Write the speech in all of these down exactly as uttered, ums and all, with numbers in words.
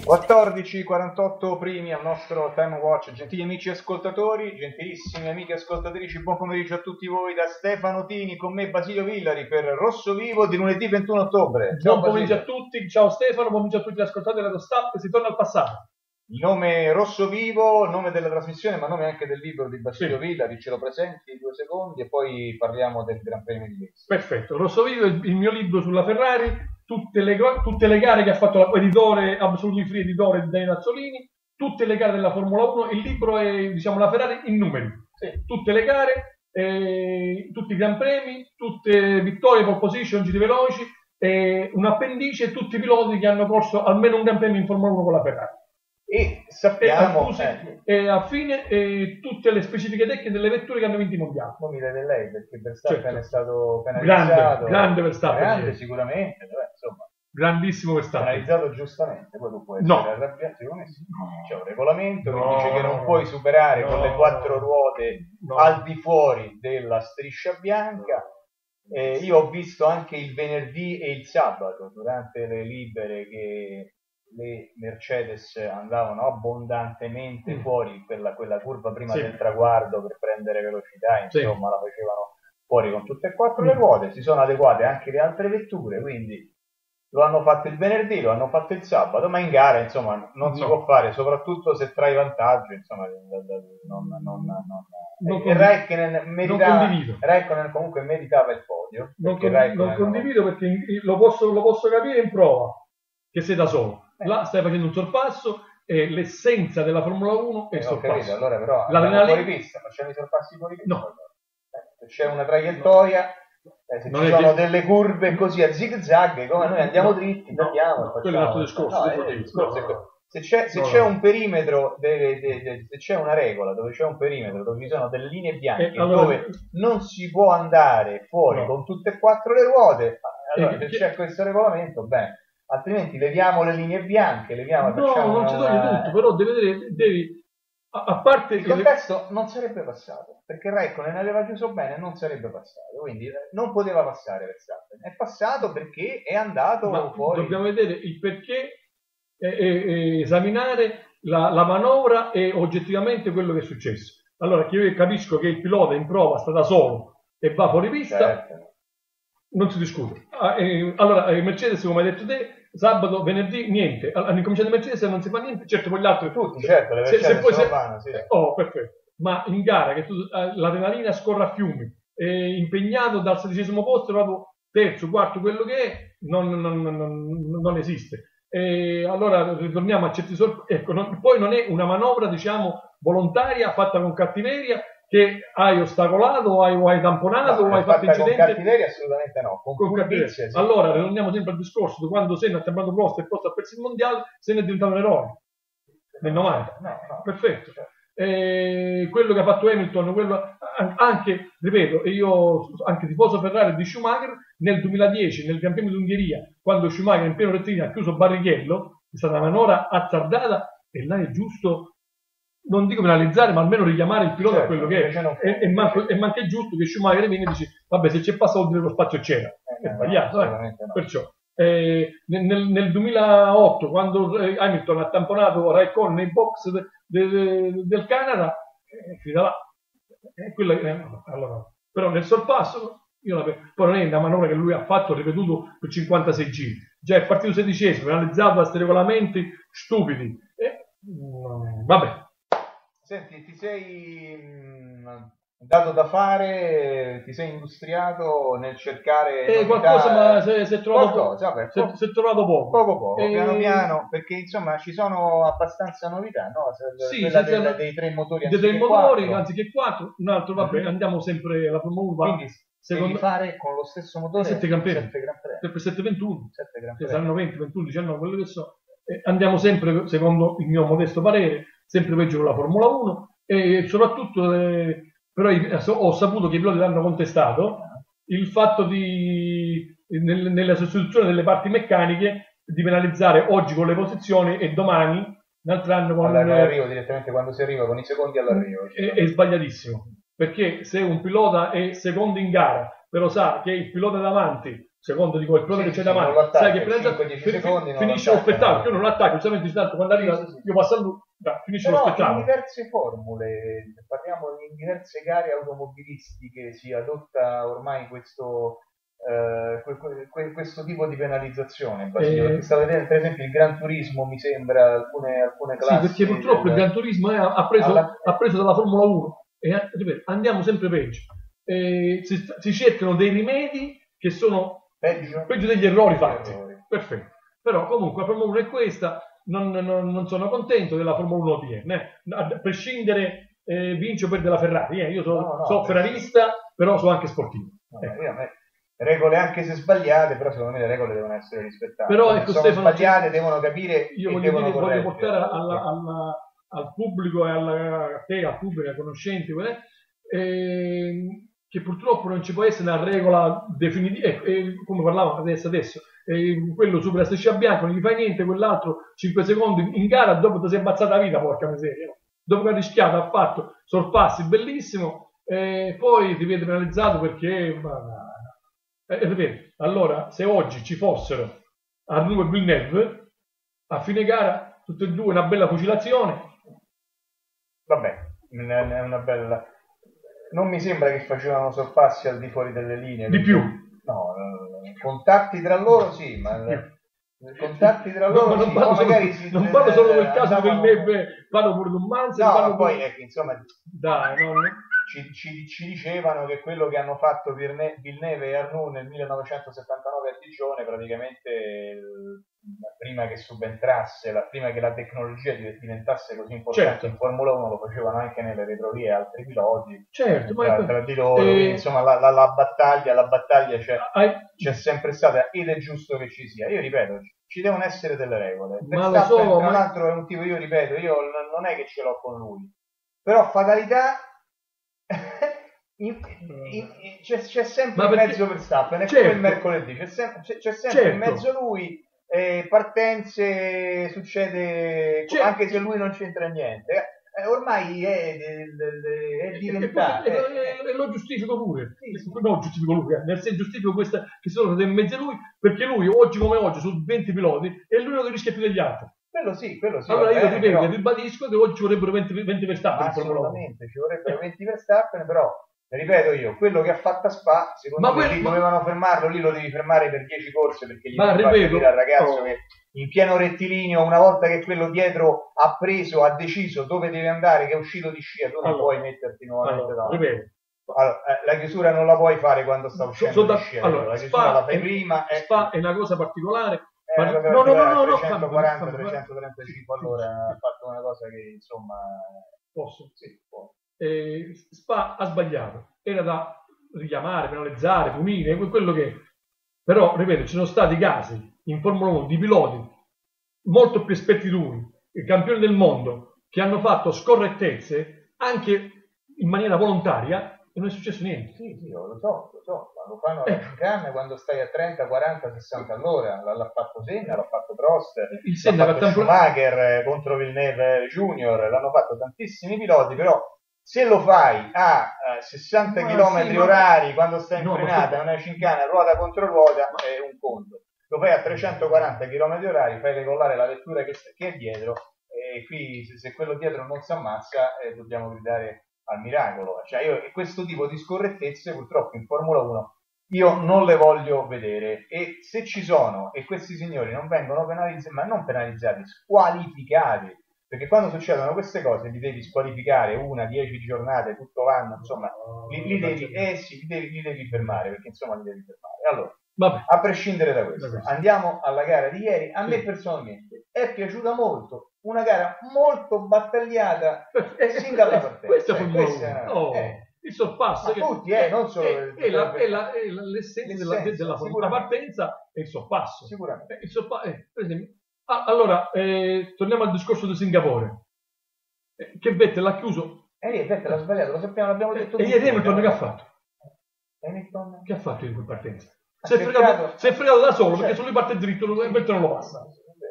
quattordici e quarantotto primi al nostro Time Watch. Gentili amici ascoltatori, gentilissime amiche ascoltatrici, buon pomeriggio a tutti voi da Stefano Tini, con me Basilio Villari per Rosso Vivo di lunedì ventuno ottobre. Buon pomeriggio a tutti, ciao Stefano, buon pomeriggio a tutti gli ascoltatori della Stamp, si torna al passato. Il nome Rosso Vivo, nome della trasmissione, ma nome anche del libro di Basilio sì. Villari, ce lo presenti in due secondi e poi parliamo del Gran Premio di Lezio. Perfetto, Rosso Vivo è il mio libro sulla Ferrari, tutte le, tutte le gare che ha fatto l'editore, Absolutely Free editore di Daniele Azzolini, tutte le gare della Formula uno, il libro è, diciamo, la Ferrari in numeri, sì. tutte le gare, eh, tutti i Gran Premi, tutte vittorie, pole position, giri veloci, eh, un appendice e tutti i piloti che hanno corso almeno un Gran Premio in Formula uno con la Ferrari. E sappiamo e, eh, e a fine eh, tutte le specifiche tecniche delle vetture che hanno vinto i mondiali. Non mi deve lei perché Verstappen certo. è stato penalizzato. Grande, grande Verstappen. Grande sicuramente, beh, insomma. Grandissimo Verstappen. Penalizzato giustamente, poi tu puoi essere no. arrabbiato. Secondo me sì. C'è un regolamento no, che dice che non puoi superare no, con le quattro ruote no. al di fuori della striscia bianca. Eh, io ho visto anche il venerdì e il sabato durante le libere che le Mercedes andavano abbondantemente mm. fuori quella, quella curva prima sì. del traguardo per prendere velocità, insomma sì. la facevano fuori con tutte e quattro mm. le ruote, si sono adeguate anche le altre vetture, quindi lo hanno fatto il venerdì, lo hanno fatto il sabato, ma in gara insomma non no. si può fare, soprattutto se trai vantaggio, insomma non, non, non, non e Räikkönen meritava, Räikkönen comunque meritava il podio. Non, con, non condivido non... perché lo posso, lo posso capire in prova, che sei da solo. Là stai facendo un sorpasso e l'essenza della Formula uno è il eh, sorpasso. Capito, allora però andiamo fuori pista, facciamo i sorpassi fuori pista. No. Eh, se c'è una traiettoria, eh, se non ci sono che... delle curve così a zig zag, come noi andiamo no, dritti, no, andiamo no, quello è l'altro discorso. No, è il discorso no, no. Se c'è, se no, c'è no. un perimetro, deve, deve, deve, se c'è una regola dove c'è un perimetro, dove ci sono delle linee bianche, eh, allora, dove non si può andare fuori no. con tutte e quattro le ruote, allora eh, se che... c'è questo regolamento, bene. Altrimenti leviamo le linee bianche, leviamo no, non ci togli una... tutto, però devi vedere, devi, a, a parte il che contesto le... non sarebbe passato, perché Räikkönen aveva chiuso bene, non sarebbe passato, quindi non poteva passare Verstappen, è passato perché è andato Ma fuori. Dobbiamo vedere il perché e, e, e esaminare la, la manovra e oggettivamente quello che è successo. Allora, che io capisco che il pilota in prova sta da solo e va fuori pista, certo. non si discute. Allora, Mercedes, come hai detto te, sabato, venerdì, niente. Hanno incominciato i Mercedes e non si fa niente, certo poi gli altri tutti, certo, le se, se poi se... vanno, sì. Oh, perfetto. Ma in gara che tu, l'adrenalina scorre a fiumi, è impegnato dal sedicesimo posto, proprio terzo, quarto, quello che è, non, non, non, non esiste. E allora ritorniamo a certi sorpresi. Ecco, non, poi non è una manovra, diciamo, volontaria, fatta con cattiveria, che hai ostacolato o hai, o hai tamponato no, o hai fatto incidente. Con cattiveria assolutamente no, con, con cattiveria sì. Allora ritorniamo sempre al discorso di quando Senna ha chiamato Prost e Prost ha perso il mondiale, Senna è diventato un eroe nel novanta, no, no, perfetto certo. E quello che ha fatto Hamilton, quello, anche, ripeto, io anche tifoso Ferrari di Schumacher, nel duemiladieci nel Gran Premio d'Ungheria, quando Schumacher in pieno rettilineo ha chiuso Barrichello, è stata una manovra azzardata e là è giusto, non dico penalizzare, ma almeno richiamare il pilota certo, a quello che è. E, e, manco, e manca è giusto che Schumacher viene e dice, vabbè, se c'è passato vuol dire lo spazio c'era. Eh, è sbagliato, no, eh? no. Perciò, eh, nel, nel duemilaotto, quando Hamilton ha tamponato Räikkönen nei box de, de, de, del Canada, eh, là. Eh, quella, eh, allora, però nel sorpasso, io la, poi non è una manovra che lui ha fatto, ripetuto per cinquantasei giri. Già è partito sedicesimo, penalizzato da questi regolamenti stupidi. Eh, mm, vabbè. Senti, ti sei mh, dato da fare, ti sei industriato nel cercare eh, qualcosa, ma se, se trovato qualcosa, vabbè, se, poco, se trovato poco. Poco poco, e... piano piano, perché insomma ci sono abbastanza novità, no? Se, sì, quella se, della, dei tre motori dei anziché tre motori quattro. anziché quattro, un altro va bene, andiamo sempre alla Formula uno. Quindi secondo devi fare con lo stesso motore sette Gran Premi, per sette ventuno, che saranno venti, ventuno, diciannove, quello che so. Eh, andiamo sempre, secondo il mio modesto parere, sempre peggio con la Formula uno. E soprattutto eh, però ho saputo che i piloti l'hanno contestato il fatto di nel, nella sostituzione delle parti meccaniche di penalizzare oggi con le posizioni e domani un altro anno con l'arrivo direttamente quando si arriva con i secondi all'arrivo è, è sbagliatissimo, perché se un pilota è secondo in gara però sa che il pilota davanti secondo di quel pilota sì, che c'è sì, davanti, sai che cinque dieci secondi finisce lo spettacolo, io non attacco, giustamente tanto quando arriva sì, sì, sì. Io passo a lui, da, finisce però lo spettacolo. In diverse formule, parliamo in diverse gare automobilistiche si adotta ormai questo Uh, que, que, questo tipo di penalizzazione, Basilio, eh, stavo vedendo per esempio il Gran Turismo, mi sembra alcune, alcune classi, sì, perché purtroppo del... il Gran Turismo è, ha, preso, alla... ha preso dalla Formula uno e ripeto, andiamo sempre peggio, eh, si, si cercano dei rimedi che sono peggio, peggio degli errori fatti, errori. Perfetto, però comunque la Formula uno è questa, non, non, non sono contento della Formula uno odierna, eh. A prescindere eh, vince o perde la Ferrari, eh. Io sono no, no, so ferrarista, però sono anche sportivo, no, ecco. Io a me... regole anche se sbagliate, però secondo me le regole devono essere rispettate. Però ecco, se sono Stefano, sbagliate devono capire io e voglio, devono dire, voglio portare alla, alla, al pubblico e alla, a te, al pubblico, ai conoscenti, eh, che purtroppo non ci può essere una regola definitiva, eh, eh, come parlavamo adesso, adesso eh, quello supera la striscia bianca, non gli fai niente, quell'altro cinque secondi in gara, dopo ti sei ammazzato la vita, porca miseria. No? Dopo che ha rischiato, ha fatto sorpassi, bellissimo, eh, poi ti vede penalizzato perché... Ma, Eh, ripeto, allora se oggi ci fossero Arnoux e Villeneuve a fine gara tutte e due una bella fucilazione, vabbè, è una bella, non mi sembra che facevano sorpassi al di fuori delle linee di più, no, contatti tra loro sì, ma contatti tra loro no, sì, non parlo solo, magari si, non parlo solo del caso di Villeneuve, parlo pure di un Mansell, no, parlo poi pure... ecco, insomma dai, no, no. Ci, ci, ci dicevano che quello che hanno fatto Villeneuve e Arnoux nel millenovecentosettantanove a Digione, praticamente prima che subentrasse, la, prima che la tecnologia diventasse così importante, certo. In Formula uno lo facevano anche nelle retrovie altri piloti, certo, tra, tra di loro, eh, insomma la, la, la battaglia, la battaglia c'è, c'è sempre stata ed è giusto che ci sia. Io ripeto, ci devono essere delle regole. Ma lo so, tra ma... l'altro è un tipo, io ripeto, io non è che ce l'ho con lui, però fatalità in, in, in, c'è, c'è sempre in mezzo Verstappen, è certo. Come il mercoledì c'è, sem- c'è, c'è sempre certo. In mezzo lui, eh, partenze succede certo. Anche se lui non c'entra niente, eh, ormai è, è, è diventato e, e, e, e lo giustifico pure sì, sì. No, giustifico lui, eh. Nel senso giustifico questa che sono in mezzo a lui, perché lui oggi come oggi su venti piloti è l'unico che rischia più degli altri. Quello sì, quello sì. Allora io ripeto, però... ribadisco che oggi ci vorrebbero venti, venti Verstappen. Assolutamente, ci vorrebbero venti Verstappen, però ripeto io, quello che ha fatto a Spa, secondo ma me lì ma... dovevano fermarlo, lì lo devi fermare per dieci corse, perché gli ma devi ripeto, far capire al ragazzo oh. che in pieno rettilineo, una volta che quello dietro ha preso, ha deciso dove deve andare, che è uscito di scia, tu non allora, puoi metterti nuovamente allora, davanti. Ripeto. Allora, eh, la chiusura non la puoi fare quando sta uscendo da, di scia, allora, la chiusura Spa la fai è, prima. Spa è una cosa particolare. Eh, no, no, no, no, no, trecentoquaranta trecentotrentacinque all'ora ha fatto una cosa che insomma posso? Sì, può. Eh, Spa ha sbagliato, era da richiamare, penalizzare, punire, quello che è. Però, ripeto, ci sono stati casi in Formula uno di piloti molto più esperti di lui, i campioni del mondo, che hanno fatto scorrettezze anche in maniera volontaria e non è successo niente. Sì, sì, lo so, lo so, ma lo fanno alla chicane quando stai a trenta, quaranta, sessanta all'ora, l'ha fatto Senna, l'ha fatto Prost, il Senna l'ha fatto tempo... Schumacher contro Villeneuve Junior, l'hanno fatto tantissimi piloti, però se lo fai a uh, sessanta chilometri sì, orari quando stai in no, frenata, una chicane ruota contro ruota, è un conto. Lo fai a trecentoquaranta chilometri orari, fai decollare la vettura che, che è dietro, e qui se, se quello dietro non si ammazza eh, dobbiamo gridare al miracolo. Cioè io questo tipo di scorrettezze purtroppo in Formula uno io non le voglio vedere, e se ci sono e questi signori non vengono penalizzati, ma non penalizzati, squalificati, perché quando succedono queste cose li devi squalificare una, dieci giornate, tutto l'anno, insomma li, li, devi, eh sì, li, devi, li devi fermare, perché insomma li devi fermare. Allora, vabbè. A prescindere da questo, da andiamo alla gara di ieri. A sì. me personalmente è piaciuta molto, una gara molto battagliata eh, sin dalla partenza. Questa cioè, questa, oh, eh, il sorpasso che tutti, eh, non solo è, è, la, è, la, è la, l'essenza, l'essenza della, della partenza è il sorpasso. Sicuramente. Eh, il sorpa- eh, per esempio, ah, allora eh, torniamo al discorso di Singapore. Eh, che Vettel l'ha chiuso. E eh, Vettel l'ha sbagliato, lo sappiamo, l'abbiamo detto. E ieri Hamilton che ha fatto? Hamilton che ha fatto in quella partenza? Si è, fregato, si è fregato da solo, certo. Perché se lui parte dritto non, non lo passa.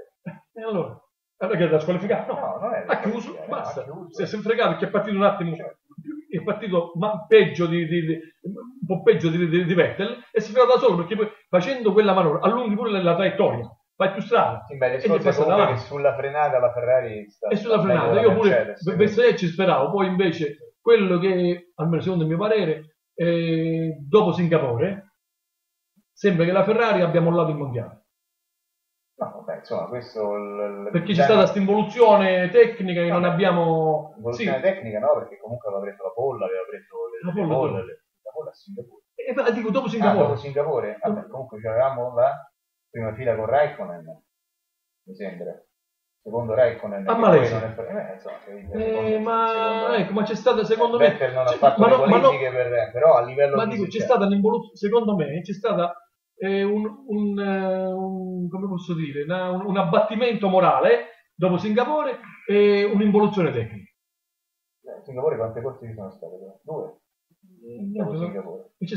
E allora? Allora che è da squalificato? No, no non è ha chiuso, basta. Si è fregato che è partito un attimo. Certo. è partito ma peggio di, di, di, un po' peggio di, di, di Vettel e si è fermato da solo perché poi facendo quella manovra allunghi pure la, la traiettoria, fai più strada. Sì, beh, le scorse comunque che sulla frenata la Ferrari sta, e sulla frenata io pure per ci speravo, poi invece quello che almeno secondo il mio parere eh, dopo Singapore sembra che la Ferrari abbia mollato il mondiale. No, vabbè, insomma, questo... Il, perché c'è stata questa involuzione tecnica che no, non abbiamo... Involuzione sì. tecnica no, perché comunque aveva preso la polla, aveva preso le, la polla, le polla, le, la polla a Singapore. E, eh, dico, dopo Singapore. Ah, dopo Singapore? Vabbè, comunque c'avevamo la prima fila con Raikkonen, mi sembra. Secondo Raikkonen. A Malesia. Non è, eh, insomma, eh, ma, ecco, ma c'è stata, secondo eh, me... Vettel non ha fatto le qualifiche, no, per, però a livello... Ma dico, c'è stata un'involuzione, secondo me, c'è stata... Eh, un, un, un, come posso dire, una, un, un abbattimento morale dopo Singapore e un'involuzione tecnica. Eh, Singapore quante corse ci sono state? Due? Dopo Singapore. E c'è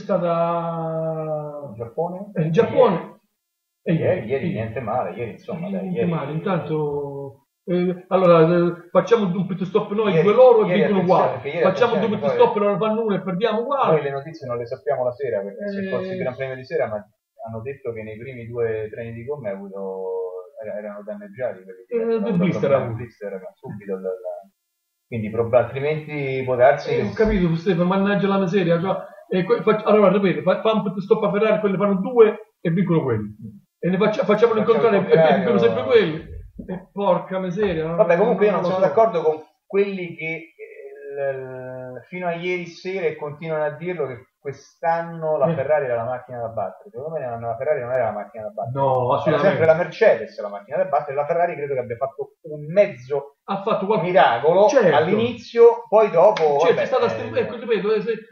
stata il Giappone? Eh, il Giappone e ieri, ieri, ieri niente male, ieri insomma ieri, dai, niente ieri, male, intanto eh, allora eh, facciamo un pit stop noi, ieri, due loro e vincono uguali, facciamo due pit stop e loro fanno uno e perdiamo uguali. Noi le notizie non le sappiamo la sera perché eh... se fosse il Gran Premio di sera, ma hanno detto che nei primi due treni di gomme ha avuto, erano danneggiati quelli eh, del blister, il blister subito dalla, quindi prob- altrimenti può darsi eh, che... ho capito Stefano, mannaggia la miseria, cioè, e que- fac- allora ripeto, fa, fa un pit stop a Ferrari, quelli fanno due e vincono quelli e ne faccia- facciamo l'incontrare e vincono sempre quelli e porca miseria. Vabbè, comunque io non sono so. d'accordo con quelli che eh, fino a ieri sera e continuano a dirlo che quest'anno la Ferrari era la macchina da battere. Secondo me la Ferrari non era la macchina da battere, no, era sempre la Mercedes la macchina da battere. La Ferrari credo che abbia fatto un mezzo ha fatto qualche... miracolo, certo, all'inizio, poi dopo certo, vabbè, è stata st- ecco, ripeto, se,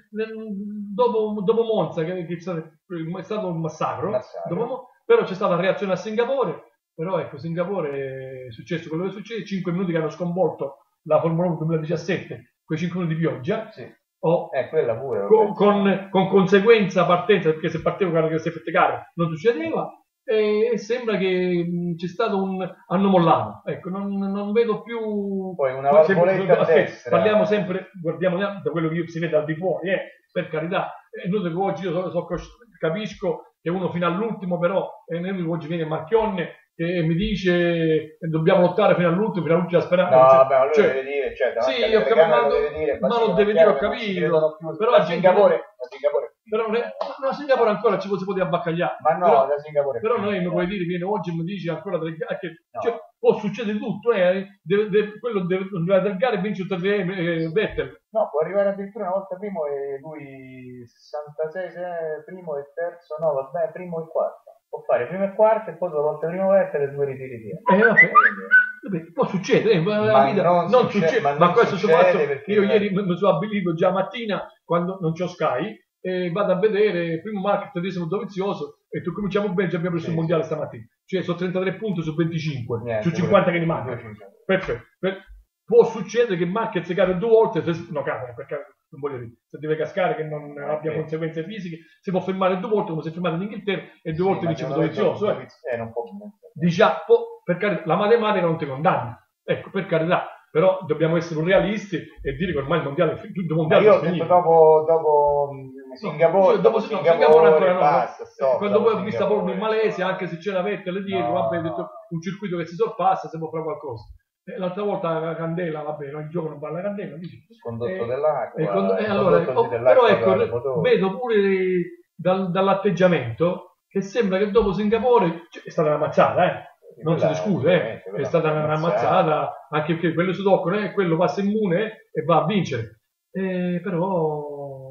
dopo, dopo Monza che, che è, stato, è stato un massacro, massacro. Dopo, però c'è stata la reazione a Singapore, però ecco, Singapore è successo quello che succede, cinque minuti che hanno sconvolto la Formula uno duemiladiciassette, quei cinque minuti di pioggia. Sì. Oh, eh, quella pure, con, con, con conseguenza partenza, perché se partevo con le safety car non succedeva e, e sembra che mh, c'è stato un hanno mollato, ecco, non, non vedo più poi una valvoletta a destra. Parliamo sempre, guardiamo da quello che si vede al di fuori, eh, per carità, è inutile che oggi io so, so, capisco che uno fino all'ultimo, però è inutile che oggi viene Marchionne e mi dice che dobbiamo lottare fino all'ultimo, fino all'ultima speranza. No, cioè, vabbè, ma lui cioè, deve dire, cioè, sì, io capisco, ma, lo deve dire, ma lo deve dire, ho capito. Però a Singapore, a Singapore. Però no, a Singapore ancora ci, si può abbagliare. Ma no, però, da Singapore. Però noi mi puoi dire, viene oggi e mi dici ancora delle gare, che, no. Cioè, può succedere tutto, eh, deve, deve, quello deve andare del gare e vince tutte le eh, Vettel. No, può arrivare addirittura una volta primo e lui sessantasei primo e terzo, no, vabbè, primo e quarto. Può fare primo e quarto e poi due volte primo Vettel e due ritiri via. Eh, vabbè. Vabbè, può succedere, eh, ma vita, non, non succede, succede, ma, ma non questo succede perché io ieri mi sono abilito già mattina quando non c'ho Sky e vado a vedere primo market tedesimo Dovizioso e tu cominciamo bene, già abbiamo preso sì, il mondiale sì. stamattina, cioè sono trentatré punti su venticinque, niente, su cinquanta che ne mancano. Perfetto. Per, può succedere che Marquez cade due volte, se, no cade perché non voglio dire, se deve cascare che non okay. abbia conseguenze fisiche, si può fermare due volte come si è fermato in Inghilterra e due sì, volte vince Dovizioso. Eh. Eh, non può... Diciamo, per carità, la matematica non ti condanna, ecco, per carità. Però dobbiamo essere realisti e dire che ormai il mondiale, tutto il mondiale io ho detto dopo, dopo Singapore, no, dopo, dopo no, Singapore, Singapore ancora no. Basta, stop, quando poi ho visto proprio in Malesia, anche se c'era Vettel dietro, no, vabbè, ho detto un circuito che si sorpassa, si può fare qualcosa. E l'altra volta la candela, vabbè, il gioco non va alla candela, dici. Il condotto eh, dell'acqua. Eh, cond- eh, allora, oh, però ecco, vedo pure dal, dall'atteggiamento che sembra che dopo Singapore cioè, è stata una mazzata, eh. Non si discute, eh. È stata una ammazzata, anche perché quello si toccano, eh, quello passa immune eh, e va a vincere. Eh, però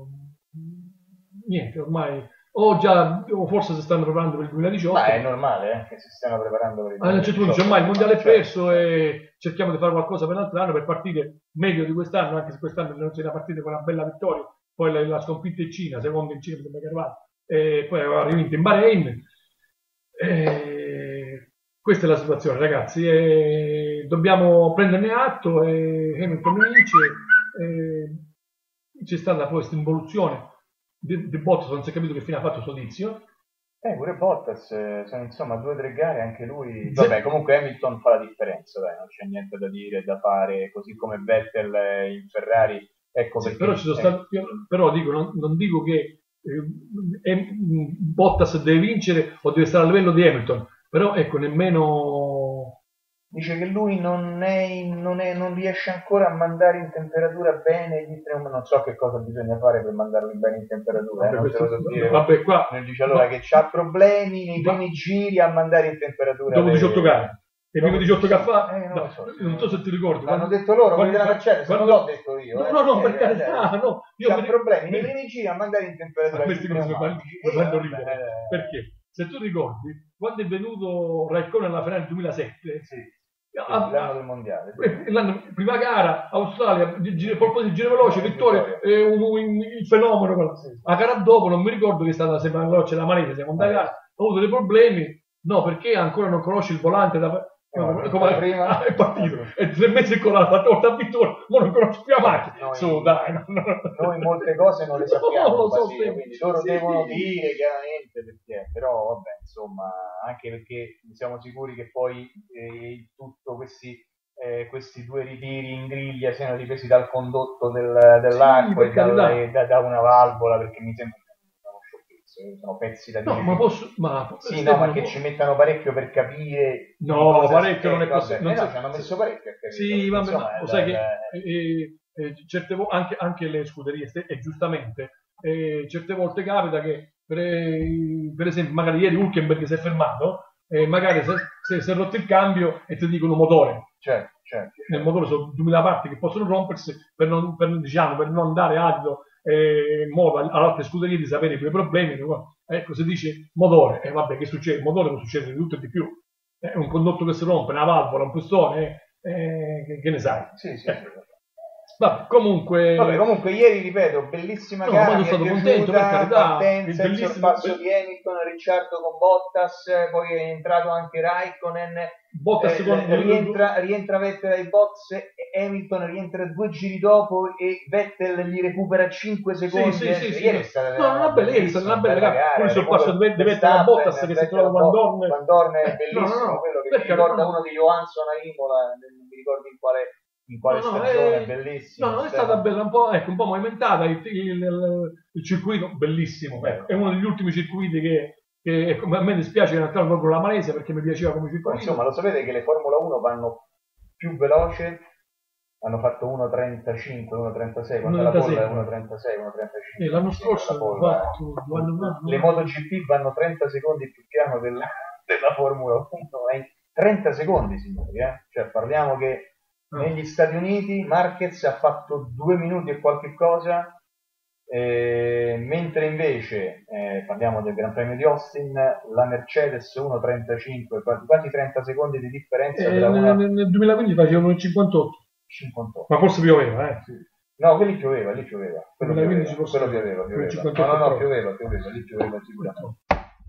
niente, ormai o già o forse si stanno preparando per il duemiladiciotto. Ma è normale eh, che si stiano preparando per il duemiladiciotto. Ah, cioè, ormai il mondiale è perso e cerchiamo di fare qualcosa per l'altro anno per partire meglio di quest'anno, anche se quest'anno non si era partita con una bella vittoria, poi la, la sconfitta in Cina, secondo in Cina mi sembra che è arrivato, e poi aveva rivinto in Bahrain. E questa è la situazione, ragazzi, e dobbiamo prenderne atto e Hamilton vince, e c'è stata poi questa involuzione di, di Bottas, non si è capito che fine ha fatto il suo tizio. Eh, pure Bottas, sono insomma due o tre gare, anche lui, vabbè, comunque Hamilton fa la differenza, dai, non c'è niente da dire, da fare, così come Vettel in Ferrari Ecco sì, perché, però, ci sono eh. stati, però dico, non, non dico che eh, Bottas deve vincere o deve stare a livello di Hamilton, però ecco, nemmeno... Dice che lui non, è, non, è, non riesce ancora a mandare in temperatura bene gli pneumatici, non so che cosa bisogna fare per mandarli bene in temperatura, vabbè, eh, non questo, te lo so dire. Vabbè, qua, nel dice allora no, che c'ha problemi nei ma, primi giri a mandare in temperatura. Dopo diciotto gare. E prima diciotto che fa, eh, non, no, lo so, non so se ti ricordi. L'hanno detto loro, quelli della Mercedes, quando, non l'ho detto io. No, eh. no, no, per eh, carità, eh, no. Io c'ha me, problemi me, nei primi giri a mandare in temperatura. Questi cose mi fanno ridere. Eh, Perché, se tu ricordi, quando è venuto Raikkonen alla finale del duemilasette, sì. Ah, l'anno del mondiale, sì. L'anno, prima gara, Australia, colpo di giro veloce, vittoria, eh, un, un, il fenomeno. Sì. A gara dopo non mi ricordo che è stata sempre veloce la Malese, siamo andati a gara, ha avuto dei problemi, no, perché ancora non conosci il volante da, no, come prima è partito e tre mesi con la torta a vittoria, ma non conosci più la macchina. Noi, Su, dai, no, no. Noi molte cose non le sappiamo, no, lo so, Basile, sì, quindi loro sì, devono sì. dire chiaramente perché, però vabbè, insomma, anche perché siamo sicuri che poi eh, tutto questi Eh, questi due ritiri in griglia siano dipesi dal condotto del, dell'acqua sì, e dalla, e da, da una valvola, perché mi sembra che sono sciocchezze, sono pezzi da dire. No, ma posso... Ma, sì, no, ma che ci mettano parecchio per capire... No, parecchio non è possibile. Eh, no, ci hanno messo parecchio a capire. Sì, vabbè, insomma, ma è, sai è, che è, eh, eh, certe volte, anche, anche le scuderie, e giustamente, eh, certe volte capita che, per, per esempio, magari ieri Hülkenberg si è fermato, e magari se si è rotto il cambio e ti dicono motore. Certo, certo. Nel motore sono duemila parti che possono rompersi per non, per, diciamo, per non dare adito eh, in modo alle altre scuderie di sapere i tuoi problemi. Ecco, se dice motore, e eh, vabbè, che succede? Il motore può succedere di tutto e di più. È un condotto che si rompe, una valvola, un pistone, eh, che, che ne sai? Sì, sì, eh. sì. Vabbè, comunque... Vabbè, comunque ieri, ripeto, bellissima no, gara, sono stato contento, per carità, partenza, il sorpasso be... di Hamilton, Ricciardo con Bottas, poi è entrato anche Raikkonen, Bottas eh, con... rientra, rientra Vettel ai box, Hamilton rientra due giri dopo e Vettel gli recupera cinque secondi. Sì, sì, sì, ieri sì. è stata no, una bella, ieri è stata una bella gara, gara. Poi il sorpasso di Vettel a Bottas che si trova Van Dorn. Van Dorn è bellissimo, no, no, no, quello che mi ricorda no. uno di Johansson a Imola, non mi ricordo in quale... in quale no, no, stagione, è bellissimo. No, non è stata bella, un po', ecco, un po' movimentata, il, il, il, il circuito bellissimo, ecco, è uno degli ultimi circuiti che, che ecco, a me dispiace che non entrarono proprio la Malesia perché mi piaceva come circuito. Ma insomma, lo sapete che le Formula uno vanno più veloce, hanno fatto uno trentacinque, uno trentasei, quando la bolla è uno trentasei, uno trentacinque. E l'anno scorso hanno fatto, le MotoGP vanno trenta secondi più piano della, della Formula uno, eh? trenta secondi signori, eh? Cioè parliamo che negli Stati Uniti Marquez ha fatto due minuti e qualche cosa, eh, mentre invece eh, parliamo del Gran Premio di Austin, la Mercedes uno trentacinque, quasi trenta secondi di differenza eh, tra una... nel, nel duemilaquindici facevano il cinquantotto. cinquantotto Ma forse pioveva, eh? Sì. No, quelli pioveva, lì pioveva, quello pioveva, forse quello pioveva, pioveva. No, no, no, pioveva, pioveva, lì pioveva sicuramente.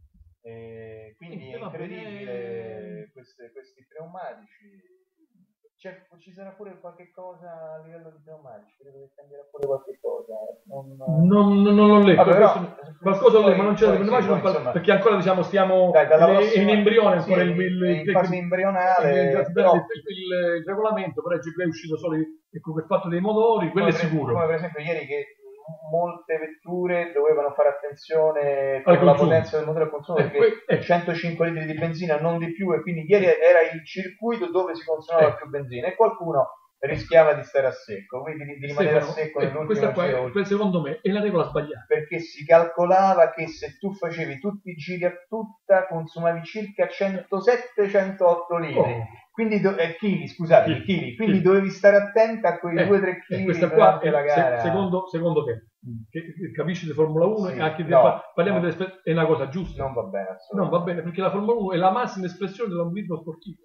E quindi è incredibile queste, questi pneumatici. C'è, ci sarà pure qualche cosa a livello di pneumatici, credo che cambierà pure qualche cosa. Non, non, non, non l'ho letto, vabbè, però, qualcosa poi, ma non c'è da pneumatici, sì, perché ancora diciamo stiamo dai, prossima, in embrione ancora sì, il, il, in il, fase embrionale, il, però, il, il, il regolamento, però è uscito solo ecco, per fatto dei motori, quello è sicuro. Come per esempio ieri che molte vetture dovevano fare attenzione con la potenza del motore al consumo, perché eh, eh. centocinque litri di benzina, non di più, e quindi ieri era il circuito dove si consumava eh. più benzina e qualcuno rischiava di stare a secco, quindi di, di rimanere Stefano, a secco eh, nell'ultimo giro. Qua, secondo me è la regola sbagliata, perché si calcolava che se tu facevi tutti i giri a tutta consumavi circa centosette centootto litri. Oh. Quindi do- eh, chili, scusate, chili, chili. quindi chili. Dovevi stare attenta a quei eh, due tre chili eh, questa qua è la gara. Se, secondo, secondo te, che, che capisci di Formula uno, sì, e anche no, di, parliamo no. di è una cosa giusta. Non va bene, non va bene, perché la Formula uno è la massima espressione dell'automobilismo sportivo.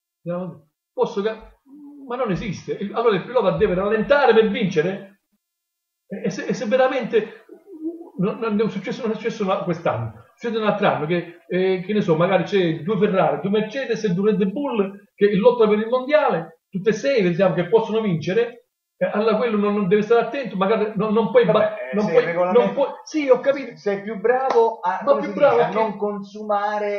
Posso ma non esiste. Allora il pilota deve rallentare per vincere? E se, e se veramente non, non, è successo, non è successo quest'anno, succede un altro anno che, eh, che ne so, magari c'è due Ferrari, due Mercedes e due Red Bull che lottano per il mondiale, tutte e sei vediamo che possono vincere, eh, allora quello non, non deve stare attento, magari non, non puoi, Vabbè, non puoi, non puoi, sì, ho capito, sei più bravo a, più bravo dice, a che... non consumare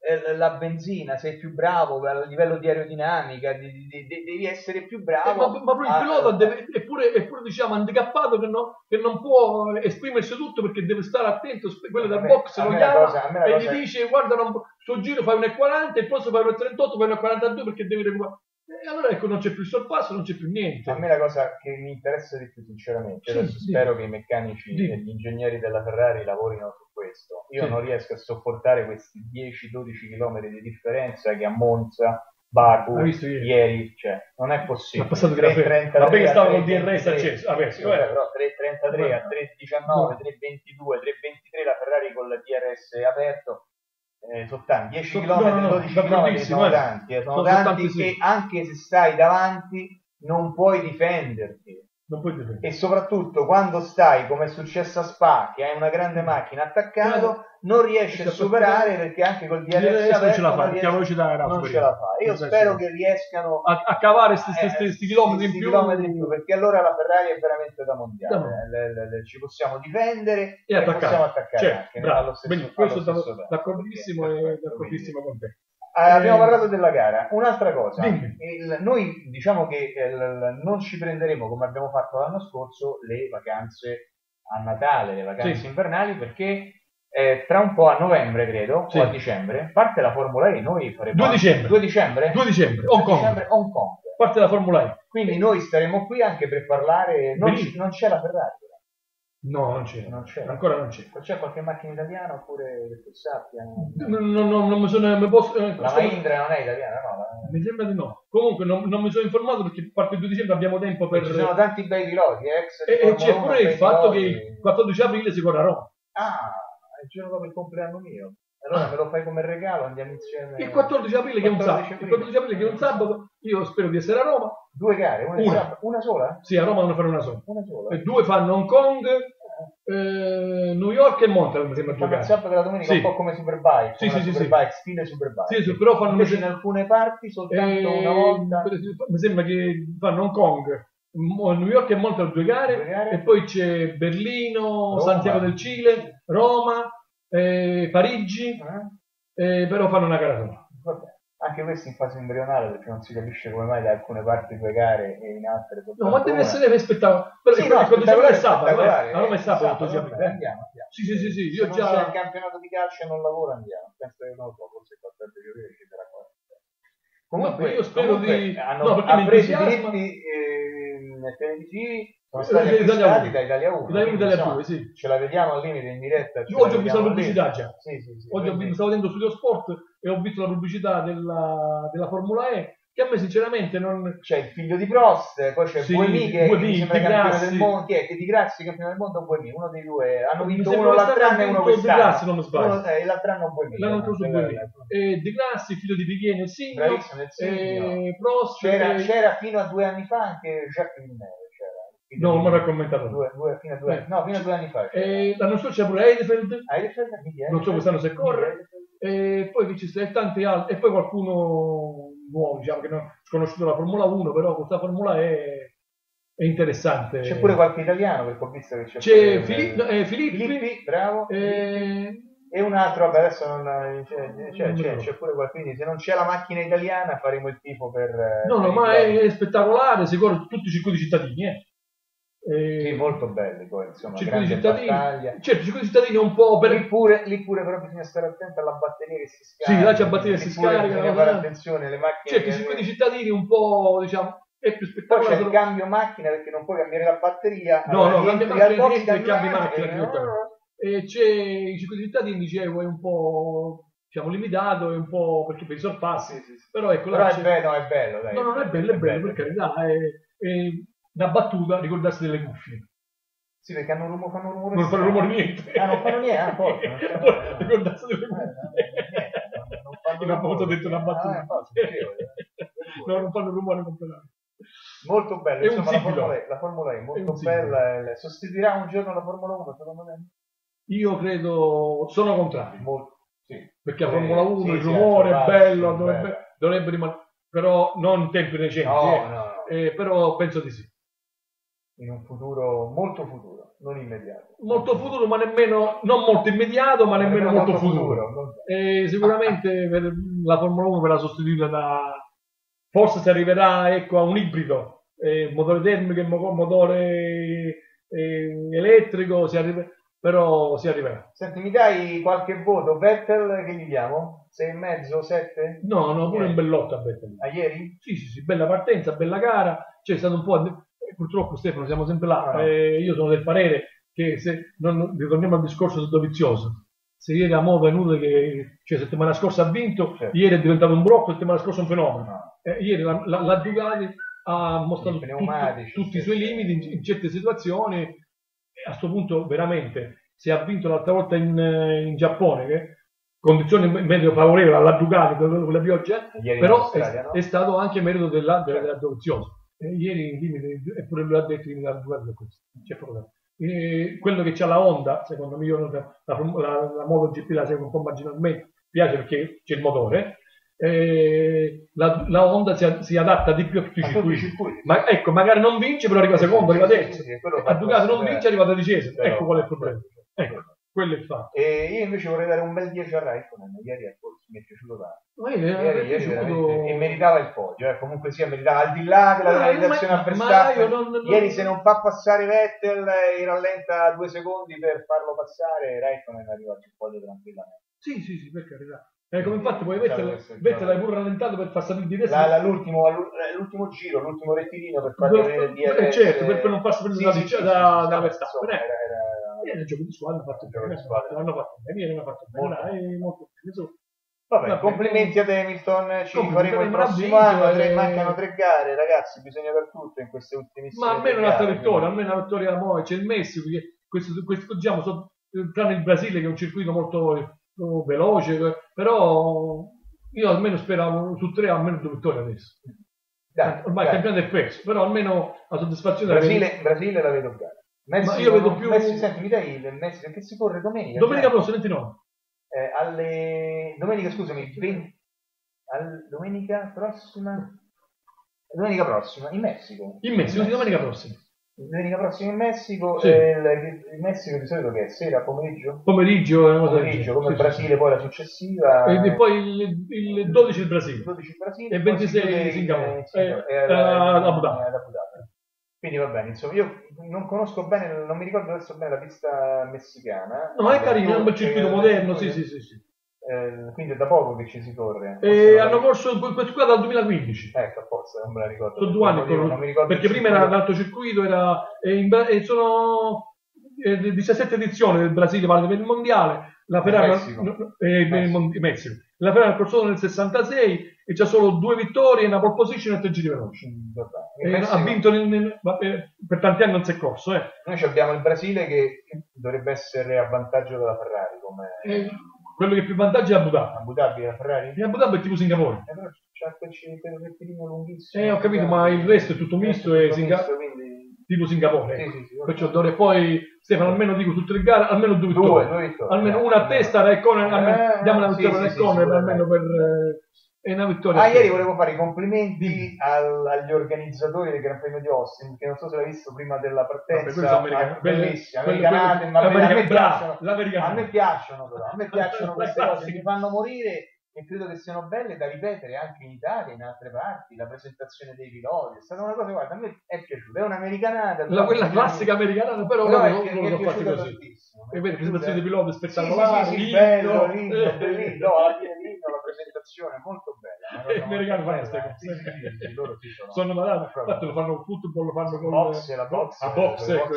eh, la benzina, sei più bravo a livello di aerodinamica, di, di, di, devi essere più bravo. Eh, ma, ma proprio il pilota a... deve, è, pure, è pure diciamo handicappato che, no, che non può esprimersi tutto perché deve stare attento, quello del box lo chiama cosa, e cosa... gli dice guarda non, suo giro fai uno e quaranta, il prossimo fai uno e trentotto, fai uno e quarantadue perché devi recuperare. E allora ecco non c'è più il sorpasso, non c'è più niente. A me la cosa che mi interessa di più sinceramente, sì, adesso sì. spero che i meccanici sì. e gli ingegneri della Ferrari lavorino su questo, io sì. non riesco a sopportare questi dieci dodici chilometri di differenza che a Monza, Baku, ieri, cioè non è possibile. È passato tre trentatré, vabbè che stava col D R S acceso, vabbè, sì, vabbè, però tre trentatré a tre diciannove, tre ventidue, tre ventitré la Ferrari con il D R S aperto. Eh, sono tanti, dieci chilometri, no, no, dodici chilometri sono tanti, eh, sono, sono tanti, tanti che sì. anche se stai davanti non puoi difenderti. Non puoi difenderti. E soprattutto quando stai, come è successo a Spa, che hai una grande macchina attaccato, non riesci a superare perché anche col D R S aperto non ce la fa, non, riesci, non ce la fa. Io spero che riescano a, a cavare questi eh, chilometri, in più. chilometri in più, perché allora la Ferrari è veramente da mondiale. No. Le, le, le, ci possiamo difendere e, e possiamo attaccare cioè, anche bravo, allo stesso, benissimo, questo sono d'accordissimo e d'accordissimo con te. Eh, abbiamo parlato della gara. Un'altra cosa, il, noi diciamo che il, non ci prenderemo come abbiamo fatto l'anno scorso le vacanze a Natale, le vacanze sì. invernali, perché eh, tra un po' a novembre credo sì. o a dicembre parte la Formula E. Noi faremo due dicembre due dicembre due dicembre Hong Kong. dicembre, Hong Kong parte la Formula E, quindi noi staremo qui anche per parlare. Non, c- non c'è la Ferrari. No, non c'è, non c'è, ancora non c'è. C'è qualche macchina italiana oppure che tu sappia? Non, non, non, non mi sono. Mi posso, eh, la Mahindra non è italiana, no? La... Mi sembra di no. Comunque non, non mi sono informato perché parte il due dicembre abbiamo tempo per. E ci sono tanti bei piloti, ex. E, e c'è pure il fatto piloti. Che il quattordici aprile si corre a Roma. Ah, è il giorno dopo il compleanno mio. Allora ah. me lo fai come regalo, andiamo insieme. Il quattordici aprile che è un sabato. Il quattordici aprile che è un sabato, io spero di essere a Roma. Due gare, una, una. una sola? Sì, a Roma devono fare una sola. Una sola. E due fanno Hong Kong. Eh, New York e Montreal mi sembra giocare. Il sabato della domenica sì. un po' come Superbike, sì, sì, Superbike, sì. stile Superbike. Sì, sì, però fanno invece in alcune parti soltanto eh, una volta. Mi sembra che fanno Hong Kong, New York e Montreal due gare, due gare. E poi c'è Berlino, Roma. Santiago del Cile, Roma, eh, Parigi, eh? Eh, però fanno una gara sola. Vabbè. Anche questo in fase embrionale perché non si capisce come mai da alcune parti due gare e in altre no, ma deve essere spettacolare. Però sì, no, spettacolare è sabato, spettacolare. A Roma è sabato, sabato vabbè, andiamo, andiamo. Sì, sì, sì, sì, io già c'è il campionato di calcio e non lavoro andiamo. Penso che non lo so, forse il quattordici aprile ci sarà qua. Comunque io spero comunque di hanno no, ha preso i diritti eh, televisivi. Sono stati acquistati da Italia uno, Italia uno Italia due, sì. Ce la vediamo al limite in diretta. Oggi ho visto la pubblicità già. Sì, sì, sì, Oggi quindi... stavo vedendo Studio Sport e ho visto la pubblicità della, della Formula E, che a me sinceramente non... C'è il figlio di Prost, poi c'è sì, Buemi che, Buemi, che sembra campione del mondo, che è che di Grassi campione del mondo o Buemi, uno dei due. Hanno vinto uno l'altro anno e uno quest'anno. Di Grassi non mi sbaglio. Uno, eh, l'altro anno Buemi. L'hanno preso Buemi. E Di Grassi, figlio di Pichieni e Signo. Bravissimo, nel e Prost. C'era, e... c'era fino a due anni fa anche Jacques Villeneuve. No, non mi ha commentato. Due, due, fino a due, eh. No, fino a due anni fa. E l'anno scorso c'è pure Heidfeld. Heidfeld non so quest'anno se corre. E poi che ci sono tanti altri. E poi qualcuno nuovo, diciamo, che non ha conosciuto la Formula uno, però questa Formula è, è interessante. C'è pure qualche italiano, perché ho visto che c'è. C'è Filippi, eh, Filippi, Filippi, bravo. E... e un altro, vabbè, adesso non c'è, c'è, c'è, c'è pure qualcuno. Se non c'è la macchina italiana faremo il tifo per. No, no, ma è, è spettacolare, si corre tutti i circuiti cittadini, eh. E... Sì, molto belli poi, insomma, circuiti cittadini, certo, i circuiti cittadini un po' per... lì, pure, lì pure però bisogna stare attenti alla batteria che si scarica. Sì, là c'è la batteria che si scarica, bisogna fare attenzione, le macchine. Certo, i circuiti cittadini un po', diciamo, è più spettacolare. Poi c'è il cambio macchina perché non puoi cambiare la batteria. No, no, cambia macchina e cambi macchina. E c'è i circuiti cittadini, dicevo, è un po', diciamo, limitato, è un po' perché per i sorpassi, sì, sì, sì. Però ecco, però è bello, è bello, dai. No, non è bello, è bello, per carità, è, è da battuta, ricordarsi delle cuffie. Sì, perché hanno rumore, fanno rumore. Non fanno rumore niente. Ah, non fanno niente, ah, poi. Ricordarsi delle cuffie. Non ho avuto detto una battuta. No, non fanno rumore completamente. Molto bello, insomma, la Formula E, la Formula E, molto bella. Sostituirà un giorno la Formula uno, secondo me? Io credo, sono contrario. Molto, sì. Perché la Formula uno, sì, il rumore sì, è bello, dovrebbe, dovrebbe rimanere, però non in tempi recenti, no, eh. no, no. Eh, però penso di sì. in un futuro molto futuro, non immediato. Molto futuro, ma nemmeno, non molto immediato, ma nemmeno molto, molto futuro. futuro. E sicuramente per la Formula uno verrà sostituita da, forse si arriverà, ecco, a un ibrido, eh, motore termico e motore eh, elettrico, si arriva, però si arriverà. Senti, mi dai qualche voto? Vettel che gli diamo? sei e mezzo, sette? No, no, pure un bellotto a Vettel. A ieri? Sì, sì, sì, bella partenza, bella gara, c'è stato un po'... Purtroppo Stefano siamo sempre là, ah, no. eh, io sono del parere che se non ritorniamo al discorso del Dovizioso, se ieri a modo è inutile che, cioè settimana scorsa ha vinto, certo. Ieri è diventato un blocco, settimana scorsa un fenomeno, no. eh, ieri la, la, la Ducati ha mostrato tutti, tutti i suoi limiti in, in certe situazioni e a questo punto veramente se ha vinto l'altra volta in, in Giappone, che condizioni medio favorevoli alla Ducati con la pioggia, però è, no? è stato anche merito della, della, della Dovizioso. Ieri eppure lui ha detto che la Ducati è questo, c'è problema. E quello che c'ha la Honda, secondo me, io la, la, la, la MotoGP la seguo un po' marginalmente, piace perché c'è il motore. E la, la Honda si, si adatta di più a tutti i circuiti. circuiti. Ma ecco, magari non vince, però arriva secondo, arriva terzo. Sì, sì, sì, la Ducati non vince, arriva tredicesimo. Ecco qual è il problema. Ecco. Quello è il fatto. E io invece vorrei dare un bel dieci a Raikkonen, ieri a Forza mi è piaciuto tanto. Ieri, ieri, ieri veramente, e meritava il podio, eh. Comunque sia, meritava al di là della realizzazione a Verstappen. Non, non, ieri se non fa passare Vettel e rallenta due secondi per farlo passare, Raikkonen arriva sul podio tranquillamente. Sì, sì, sì, per carità. Eh, come infatti poi Vettel, Vettel l'hai pure rallentato per far salire di destra. La, la, l'ultimo, l'ultimo giro, l'ultimo rettilineo per fargli vedere il D R S. Eh, certo, per, per non farsi prendere sì, sì, da, sì, da Verstappen. Era, era, era il gioco di squadra, hanno fatto bene, l'hanno fatto bene, hanno fatto bene, dai, molto bene. Vabbè, Vabbè, complimenti ad Hamilton, ci rifaremo il prossimo anno, e... mancano tre gare, ragazzi, bisogna dar tutto in queste ultimissime ma almeno un'altra vittoria, almeno una vittoria da noi, c'è il Messico, che questo, questo, diciamo, so, tranne il Brasile che è un circuito molto oh, veloce, però io almeno speravo su tre almeno due vittorie adesso. Dai, ormai dai. Il campionato è perso, però almeno la soddisfazione Brasile, la Brasile la vedo bene. Messi, ma io vedo più Messi, senti, mi dai il Messi perché si corre domenica? Domenica prossima ventinove. Eh, alle domenica, scusami, venti al... domenica prossima domenica prossima in Messico. In Messico, in Messico. domenica prossima. Domenica prossima in Messico, sì. eh, il, il Messico di solito che è sera, pomeriggio? Pomeriggio, è una cosa pomeriggio come sì, il Brasile sì. Poi la successiva. E, e poi il, il dodici il Brasile. Il dodici il Brasile e il ventisei Singapore. Eh, eh, Abu Dhabi. Quindi va bene, insomma, io non conosco bene, non mi ricordo adesso bene la pista messicana. No, è carino, è un bel circuito moderno, sì, sì, sì, sì. Eh, quindi è da poco che ci si corre. E hanno corso questo qua dal duemilaquindici. Ecco, forse non me la ricordo. Sono due anni, non mi ricordo perché prima era l'altro circuito, era e in, e sono eh, diciassette edizioni del Brasile vale per il mondiale. La Ferrari Messico. Eh, Messico. Messico. La Ferrari ha corso nel sessantasei e c'ha solo due vittorie, una pole position e tre giri veloci. Mm, ha vinto nel, nel, per, per tanti anni non si è corso. Eh. Noi abbiamo il Brasile che dovrebbe essere a vantaggio della Ferrari. Come... Eh, quello che più vantaggio è Abu Dhabi. Abu Dhabi la Ferrari? E Abu Dhabi è tipo Singapore. Eh, però c'è quel rettilineo lunghissimo. Eh, ho capito, ma il resto è tutto misto e Singapore. Quindi... tipo Singapore. Sì, sì, sì, perciò dovrei poi Stefano almeno dico tutte le gare, almeno due vittorie. Due, due vittorie. Almeno eh, una a testa, Raikkonen, eh, diamo una vittoria a Raikkonen almeno per eh, una vittoria. Ah, ieri volevo fare i complimenti al, agli organizzatori del Gran Premio di Austin, che non so se l'hai visto prima della partenza. Vabbè, bellissime, americanate, ma a me piacciono. A me piacciono però, a me piacciono queste cose, mi fanno morire. E credo che siano belle da ripetere anche in Italia, in altre parti, la presentazione dei piloti, è stata una cosa, guarda, a me è piaciuta, è un'americanata. La, quella classica americanata, però, però non, è, non è lo piaciuta tantissimo. E vedi, presentazione dei piloti spettacolari, sì, sì, sì, sì, bello, lindo, bellino, no, alla fine lindo, la presentazione molto bella. Gli americani fanno queste cose. Sì, sì, sì, loro sì, sono. Sono malati, infatti lo fanno con football, lo fanno con box, la box, a box, ecco,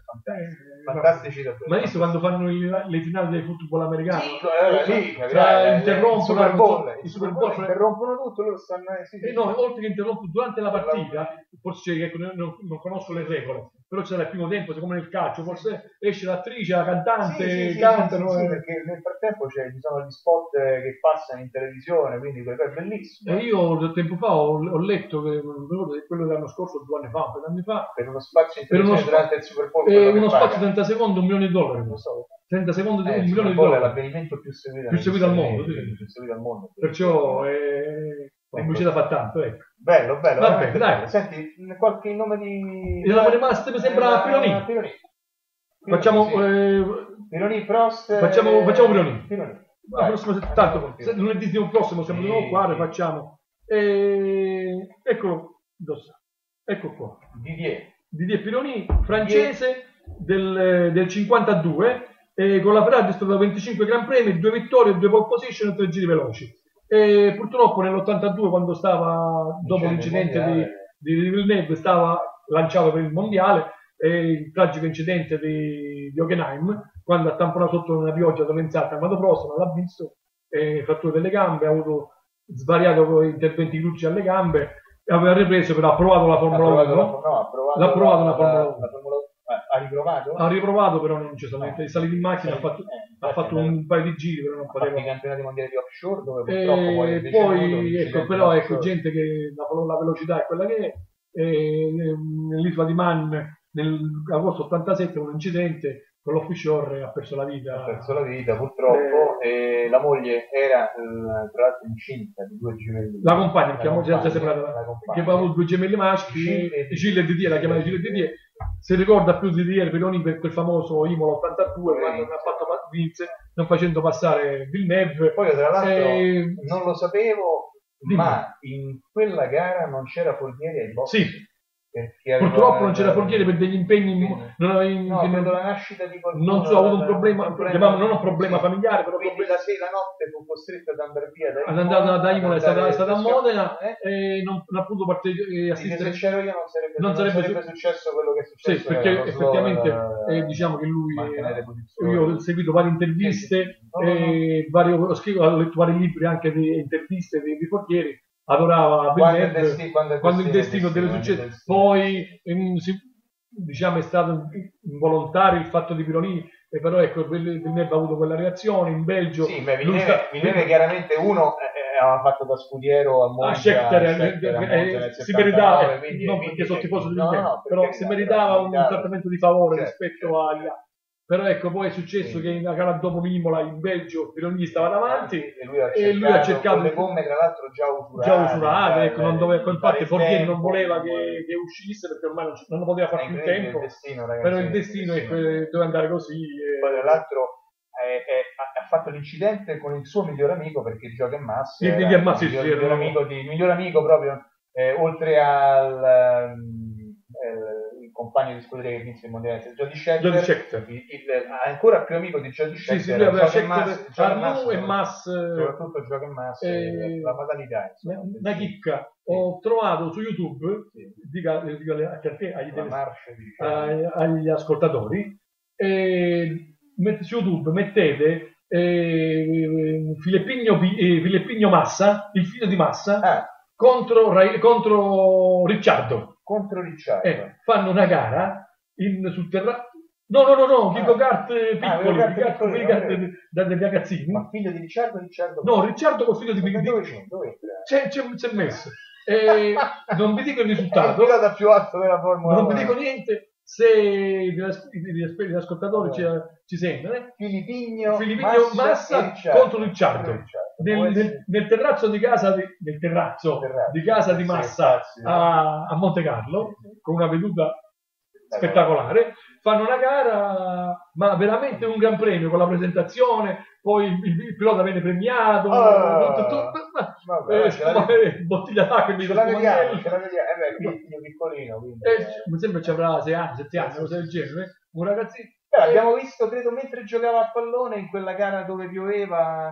fantastici davvero. Ma hai visto quando fanno le finali dei football americani? Sì, interrompono i Super Bowl, interrompono tutto, loro stanno sì, sì, eh no, oltre che interrompono durante la partita, forse ecco, non, non conosco le regole, però c'era il primo tempo, come nel calcio, forse esce l'attrice, la cantante, sì, sì, cantano. Sì, sì, sì, perché nel frattempo c'è, ci sono gli spot che passano in televisione, quindi quello è bellissimo. E io tempo fa ho, ho letto che quello dell'anno scorso, due anni fa, per anni fa, per uno spazio in televisione uno durante il Super Bowl, eh, uno spazio di trenta secondi, un milione di dollari, non so. trenta secondi di eh, un milione di dollari. È l'avvenimento più seguito, più seguito al mondo, sì. più seguito al mondo. Perciò eh, La pubblicità fa tanto, ecco. Bello, bello. Vabbè, dai. Bello. Senti, qualche nome di... Eravamo rimasti, mi sembra, Pironi. Pironi. Facciamo... Sì. Eh, Pironi, Prost... Facciamo, facciamo Pironi. Pironi. La prossima, tanto, se lunedì di un prossimo siamo di nuovo qua, ne facciamo. E... Eccolo, ecco qua. Didier. Didier Pironi, francese del, del cinquantadue, e con la Ferrari è stato venticinque Gran Premi, due vittorie, due pole position e tre giri veloci. E purtroppo nell'ottantadue, quando stava, dopo l'incidente di, di Villeneuve, stava lanciato per il mondiale, e il tragico incidente di, di Hockenheim, quando ha tamponato sotto una pioggia torrenziale, Amato Prost non l'ha visto, e fratture delle gambe, ha avuto svariato interventi chirurgici alle gambe, e aveva ripreso, però ha provato la Formula uno, la, no, ha provato l'ha provato la, la Formula uno. La Formula, ha riprovato? Ha riprovato, però non ci sono niente. È salito in macchina, sì, ha fatto, eh, ha fatto un paio di giri, però non poteva. I campionati mondiali di offshore, dove purtroppo e poi, poi ecco, però ecco, gente che la, la velocità è quella che è. E, nell'isola di Man nell'agosto ottantasette un incidente con l'offshore, ha perso la vita. Ha perso la vita purtroppo, eh, e la moglie era eh, tra l'altro incinta di due gemelli. La compagna, che abbiamo già separato, che aveva avuto due gemelli maschi, Gilles e Didier, la chiamava Gilles e Didier. Si ricorda più di Didier Pironi per quel famoso Imola ottantadue, quando non ha fatto vinse, non facendo passare Villeneuve. Poi tra l'altro e... non lo sapevo, Dimmi. Ma in quella gara non c'era Forghieri ai box. Sì. Purtroppo non c'era Forghieri per degli impegni, sì. non avevi, no, non, la nascita di qualcuno, non so, ho avuto un problema, un problema non un problema sì. familiare, però quindi la sera notte fu costretto ad andare via da Imola, ad andare da Imola, è stata, è stata a Modena eh? e non, non ha potuto partecipare, assistere. Se c'ero io non sarebbe, non sarebbe, non sarebbe su... successo quello che è successo. Sì, perché effettivamente slow, eh, diciamo che lui, io ho seguito varie interviste, sì, sì. No, e no. Varie, ho, scritto, ho letto vari libri anche di interviste di, di Forghieri. Adorava Villeneuve, quando, destino, quando, quando il destino, destino deve succedere. Poi ehm, si, diciamo è stato involontario il fatto di Pironi, e però ecco Villeneuve ha avuto quella reazione in Belgio. Sì, ma Villeneuve, Villeneuve chiaramente uno eh, aveva fatto da scudiero a Monza, a Scheckter, Scheckter, eh, eh, si meritava, quindi, non perché sono tifoso di Villeneuve, no, no, però si meritava un trattamento di favore, certo, rispetto certo, agli altri. Però ecco, poi è successo, sì, che in gara dopo Imola in Belgio Pironi stava davanti, e lui ha cercato, e lui ha cercato le gomme tra l'altro già usurate, già usurate, ecco, non doveva, infatti Forghieri non voleva che, che uscisse perché ormai non, non lo poteva fare più tempo, il destino, ragazzi, però il destino, il destino ecco, doveva andare così. E... Poi tra l'altro è, è, ha fatto l'incidente con il suo miglior amico, perché Jochen Mass il era, miglior, Mass, il sì, miglior, sì, miglior, amico di, miglior amico proprio, eh, oltre al... Um, compagno di scuderia che vinse il mondiale Jody Scheckter, il, il, ancora più amico di Jody Scheckter, sì, sì, lui aveva Scheckter, Arnaud e Mass, soprattutto Jochen Mass, e la fatalità, insomma, una chicca. Sì. Ho trovato su YouTube, sì, dica, dica anche a te, agli, marcia, diciamo, agli ascoltatori, eh, su YouTube mettete eh, Filippino, eh, Filippino Massa, il figlio di Massa, ah. contro, contro Ricciardo. Contro Ricciardo eh, fanno una gara in, sul terrazzo. No, no, no, no, Kiko Kart piccoli, ah, kart piccoli, kart okay. da, dei ragazzini. Ma figlio di Ricciardo, Ricciardo? No, Ricciardo con figlio di Pironi. Dove c'è? Dove c'è? C'è, c'è messo. E non vi dico il risultato. È la più alta della Formula non vi dico niente. Se gli ascoltatori ci, ci sentono, eh? Filippino, Filippino Massa, Massa Ricciardo, contro Ricciardo, Ricciardo. Nel, nel, nel terrazzo di casa di, nel terrazzo terrazzo, di casa di Massa sì, sì, a, a Monte Carlo, sì, sì. Con una veduta spettacolare, fanno una gara, ma veramente un gran premio con la presentazione, poi il, il, il pilota viene premiato, oh, tutto, tutto, vabbè, eh, spuma, eh, bottiglia d'acqua, ce la vediamo, ce la vediamo, eh beh, piccolo, piccolino, quindi, eh, mi sembra ci avrà sei anni, sette anni, cosa del genere, un ragazzino. Beh, abbiamo visto, credo, mentre giocava a pallone in quella gara dove pioveva,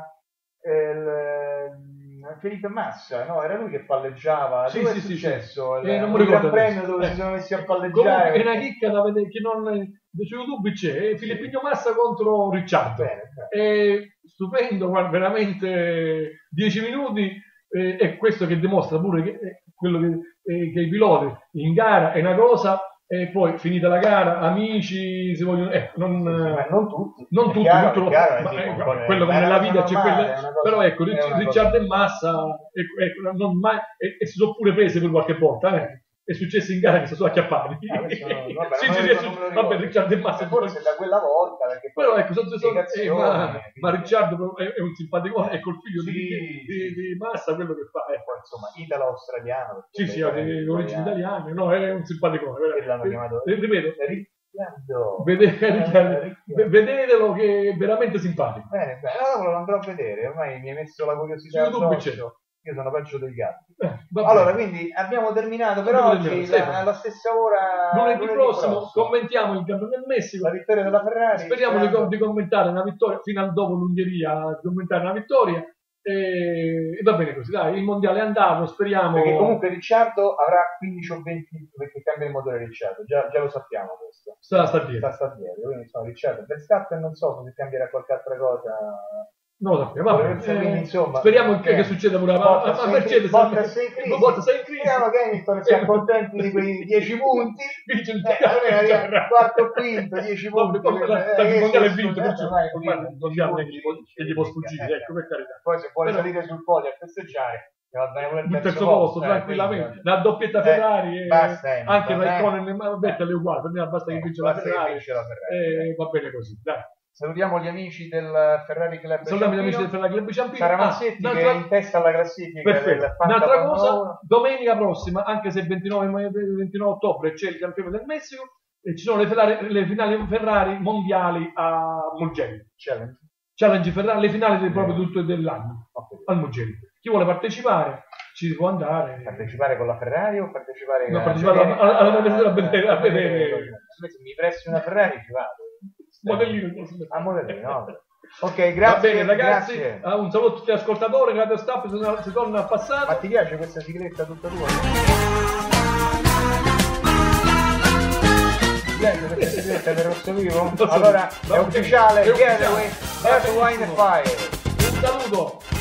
il, Felipe Massa, no? Era lui che palleggiava. Sì, dove sì, è successo? Sì, sì. Il, eh, non mi ricordo il Gran Premio dove eh. si sono messi a palleggiare. Comunque è una chicca da vedere che non su YouTube c'è, Filippino Massa contro Ricciardo. Bene, è stupendo, guarda, veramente dieci minuti, eh, è questo che dimostra pure che eh, quello che, eh, che i piloti in gara è una cosa. E poi finita la gara, amici, si vogliono, eh, non, sì, sì, ma non tutti, non tutti, chiaro, tutto, chiaro, ma, sì, eh, quello che nella vita c'è quelle, però ecco, Ricciardo e Massa, ecco, ecco, non mai, e, e si sono pure prese per qualche volta, eh. è successo in gara che sono solo acchiappati. Ah, questo no, vabbè, sì, non sì, lo- sì, non me lo vabbè, ricordo. Ricciardo e Massa Forse da quella volta, perché poi però ecco, sono, sono, eh, spiegazioni, ma, quindi- ma Ricciardo è, è un simpaticone, è col figlio Sì, di, di, di Massa quello che fa. e poi, insomma, italo-australiano. Sì, sì, ha delle origini italiane, no, è un simpaticone. E l'hanno chiamato Eh, ripeto, Ricciardo. vede- Eh, Ricciardo, Ricciardo. vedetelo che è veramente simpatico. Bene, bene, allora lo andrò a vedere, ormai mi hai messo la curiosità Su YouTube addosso. c'è. Io sono peggio dei gatti. Eh, va Allora, bene. quindi abbiamo terminato per Abbiamo oggi, terminato, la- Stefano. alla stessa ora Lunedì prossimo commentiamo il Campionato del Messico. la vittoria della Ferrari. Speriamo di, sperando- di commentare una vittoria fino al dopo l'Ungheria, di commentare una vittoria e, e va bene così, dai, il mondiale è andato, speriamo. Perché comunque Ricciardo avrà quindici o venti, perché cambia il motore Ricciardo, già, già lo sappiamo questo. sta, sta dietro. Sta, sta dietro, quindi sono Ricciardo. Verstappen non so se cambierà qualche altra cosa. Non lo sappiamo, va bene. Quindi, Eh, insomma, speriamo che, eh, che succeda pure a, a, Bottas a sei in Mercedes. crisi, Bottas sei in crisi. Bottas sei in crisi. Speriamo che Hamilton sia contenti di quei dieci punti. Vince il Eh, almeno arriva quarto o quinto, dieci punti. Poi il Eh, mondiale è eh, vinto, eh, perciò ormai è ormai vinto, il mondiale dieci che gli può- punti, che gli può sfuggire, eh, ecco, per carità. Poi se vuole Però- salire sul podio a festeggiare, va bene pure Il terzo posto, eh, tranquillamente. quindi, La doppietta eh, Ferrari, e basta, eh, anche vabbè. Raikkonen, ma Vettel è uguale, per me basta che eh, vince la basta che Ferrari. vince la Ferrari. E va bene così, dai. Salutiamo gli amici del Ferrari Club Salutiamo gli amici del Ciampino. Ferrari Club Ciampino. Sara Ah, Massetti che un'altra- è in testa alla classifica Perfetto. del Fanta Un'altra Formula cosa, uno. domenica prossima, anche se il ventinove, ma- ventinove ottobre c'è il Campione del Messico, e ci sono le, Ferrari, le finali Ferrari mondiali a Mugello. Challenge. Challenge Ferrari, le finali del, proprio tutto dell'anno Ok. al Mugello. Chi vuole partecipare ci può andare. Partecipare con la Ferrari o partecipare No, a partecipare vedere- alla- alla- alla- a vedere- a vedere- Se mi presti una Ferrari ci vado. Modellino. A modellino, no. Ok, Va grazie. bene ragazzi, grazie. ah, un saluto a tutti gli ascoltatori, Radio Staff si torna- si torna al passato. Ma ti piace questa sigletta tutta tua? Ti piace questa sigletta del Rosso Vivo? so. Allora Va è bene. ufficiale, È ufficiale. Getaway, Va Earth, Wine and benissimo. Fire. Un saluto.